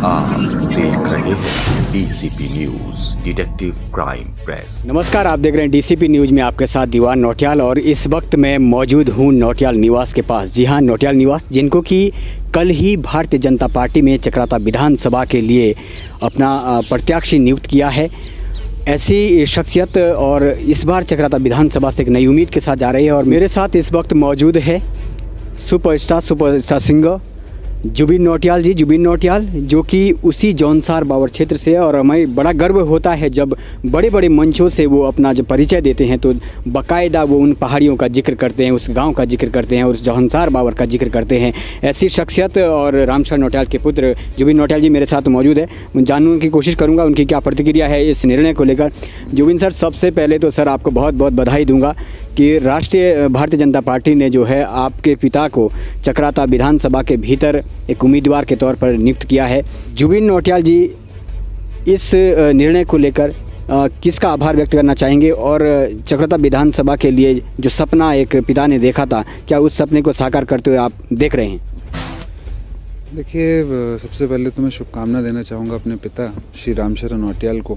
आप देख रहे हैं DCP news, detective crime press. नमस्कार, आप देख रहे हैं डीसीपी न्यूज में आपके साथ दीवान नौटियाल और इस वक्त मैं मौजूद हूं नौटियाल निवास के पास। जी हां, नौटियाल निवास, जिनको कि कल ही भारतीय जनता पार्टी में चक्राता विधानसभा के लिए अपना प्रत्याशी नियुक्त किया है। ऐसी शख्सियत और इस बार चक्राता विधानसभा से एक नई उम्मीद के साथ जा रही है। और मेरे साथ इस वक्त मौजूद है सुपरस्टार सिंगर जुबिन नौटियाल जी। जुबिन नौटियाल जो कि उसी जौनसार बावर क्षेत्र से, और हमें बड़ा गर्व होता है जब बड़े बड़े मंचों से वो अपना जब परिचय देते हैं तो बाकायदा वो उन पहाड़ियों का जिक्र करते हैं, उस गांव का जिक्र करते हैं और उस जौनसार बावर का जिक्र करते हैं। ऐसी शख्सियत और रामशरण नौटियाल के पुत्र जुबिन नौटियाल जी मेरे साथ मौजूद है। मैं जानने की कोशिश करूँगा उनकी क्या प्रतिक्रिया है इस निर्णय को लेकर। जुबिन सर, सबसे पहले तो सर आपको बहुत बहुत बधाई दूँगा कि राष्ट्रीय भारतीय जनता पार्टी ने जो है आपके पिता को चक्राता विधानसभा के भीतर एक उम्मीदवार के तौर पर नियुक्त किया है। जुबिन नौटियाल जी, इस निर्णय को लेकर किसका आभार व्यक्त करना चाहेंगे और चक्राता विधानसभा के लिए जो सपना एक पिता ने देखा था, क्या उस सपने को साकार करते हुए आप देख रहे हैं? देखिए, सबसे पहले तो मैं शुभकामना देना चाहूँगा अपने पिता श्री रामशरण नौटियाल को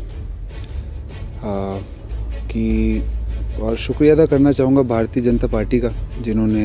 कि और शुक्रिया अदा करना चाहूँगा भारतीय जनता पार्टी का, जिन्होंने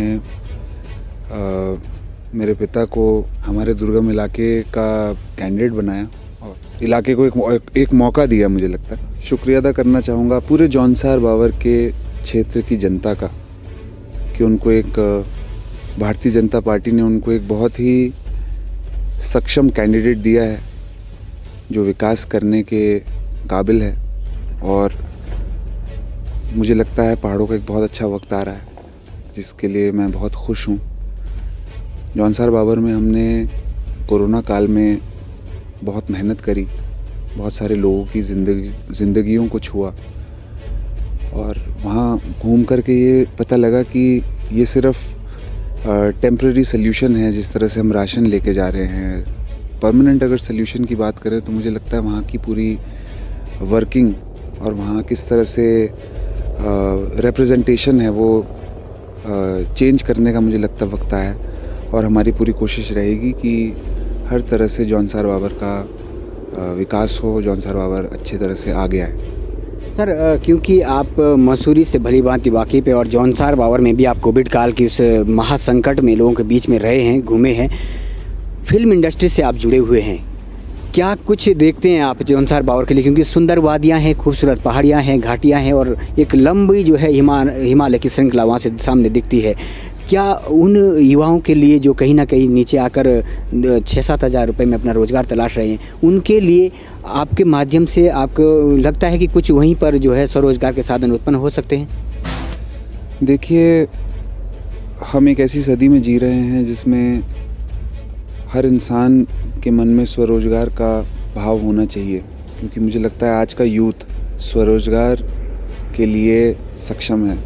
मेरे पिता को हमारे दुर्गम इलाके का कैंडिडेट बनाया और इलाके को एक मौका दिया। मुझे लगता है शुक्रिया अदा करना चाहूँगा पूरे जौनसार बावर के क्षेत्र की जनता का कि उनको एक भारतीय जनता पार्टी ने उनको एक बहुत ही सक्षम कैंडिडेट दिया है जो विकास करने के काबिल है। और मुझे लगता है पहाड़ों का एक बहुत अच्छा वक्त आ रहा है, जिसके लिए मैं बहुत खुश हूँ। जौनसार बावर में हमने कोरोना काल में बहुत मेहनत करी, बहुत सारे लोगों की ज़िंदगियों को छुआ और वहाँ घूम कर के ये पता लगा कि ये सिर्फ टेम्पररी सल्यूशन है। जिस तरह से हम राशन लेके जा रहे हैं, परमानेंट अगर सल्यूशन की बात करें तो मुझे लगता है वहाँ की पूरी वर्किंग और वहाँ किस तरह से रिप्रेजेंटेशन है वो चेंज करने का मुझे लगता वक्त आया है। और हमारी पूरी कोशिश रहेगी कि हर तरह से जौनसार बावर का विकास हो, जौनसार बावर अच्छी तरह से आगे आए। सर, क्योंकि आप मसूरी से भली भांति वाकिफ़ है और जौनसार बावर में भी आप कोविड काल की उस महासंकट में लोगों के बीच में रहे हैं, घूमे हैं, फिल्म इंडस्ट्री से आप जुड़े हुए हैं, क्या कुछ देखते हैं आप जौनसार बावर के लिए? क्योंकि सुंदर वादियाँ हैं, खूबसूरत पहाड़ियाँ हैं, घाटियाँ हैं और एक लंबी जो है हिमालय की श्रृंखला वहाँ से सामने दिखती है। क्या उन युवाओं के लिए जो कहीं ना कहीं नीचे आकर 6-7 हज़ार रुपये में अपना रोज़गार तलाश रहे हैं, उनके लिए आपके माध्यम से आपको लगता है कि कुछ वहीं पर जो है स्वरोजगार के साधन उत्पन्न हो सकते हैं? देखिए, हम एक ऐसी सदी में जी रहे हैं जिसमें हर इंसान के मन में स्वरोजगार का भाव होना चाहिए, क्योंकि मुझे लगता है आज का यूथ स्वरोजगार के लिए सक्षम है।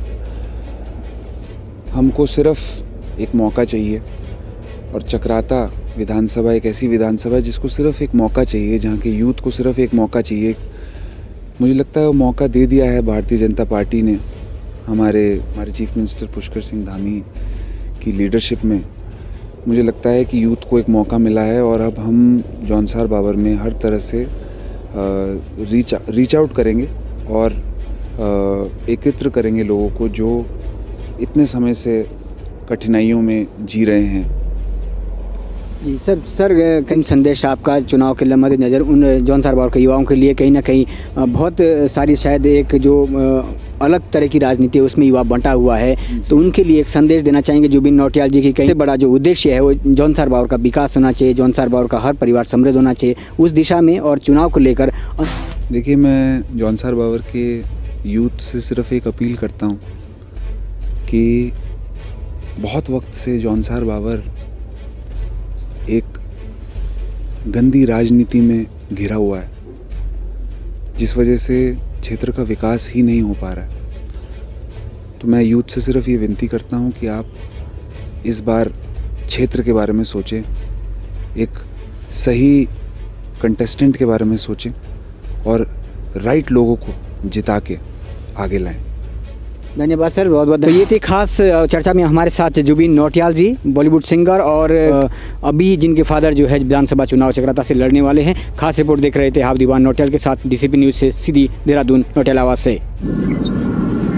हमको सिर्फ एक मौका चाहिए और चक्राता विधानसभा एक ऐसी विधानसभा है जिसको सिर्फ एक मौका चाहिए, जहाँ के यूथ को सिर्फ एक मौका चाहिए। मुझे लगता है वो मौका दे दिया है भारतीय जनता पार्टी ने हमारे चीफ मिनिस्टर पुष्कर सिंह धामी की लीडरशिप में। मुझे लगता है कि यूथ को एक मौका मिला है और अब हम जौनसार बावर में हर तरह से रीच आउट करेंगे और एकत्र करेंगे लोगों को जो इतने समय से कठिनाइयों में जी रहे हैं। जी सर, कहीं संदेश आपका चुनाव के मद्देनज़र उन जौनसार बावर के युवाओं के लिए कहीं ना कहीं बहुत सारी शायद एक जो अलग तरह की राजनीति है उसमें युवा बंटा हुआ है, तो उनके लिए एक संदेश देना चाहेंगे जुबिन नौटियाल जी की कहीं बड़ा जो उद्देश्य है वो जौनसार बावर का विकास होना चाहिए, जौनसार बावर का हर परिवार समृद्ध होना चाहिए, उस दिशा में और चुनाव को लेकर? देखिए, मैं जौनसार बावर के यूथ से सिर्फ एक अपील करता हूँ कि बहुत वक्त से जौनसार बावर एक गंदी राजनीति में घिरा हुआ है, जिस वजह से क्षेत्र का विकास ही नहीं हो पा रहा है। तो मैं यूथ से सिर्फ ये विनती करता हूँ कि आप इस बार क्षेत्र के बारे में सोचें, एक सही कंटेस्टेंट के बारे में सोचें और राइट लोगों को जिता के आगे लाएं। धन्यवाद सर, बहुत बहुत। तो ये थी खास चर्चा में हमारे साथ जुबिन नौटियाल जी, बॉलीवुड सिंगर और अभी जिनके फादर जो है विधानसभा चुनाव चक्राता से लड़ने वाले हैं। खास रिपोर्ट देख रहे थे आप दीवान नौटियाल के साथ, डीसीपी न्यूज़ से सीधी देहरादून नौटियाल आवाज़ से।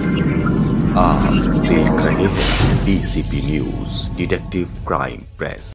आप देख रहे हैं DCP news detective crime press.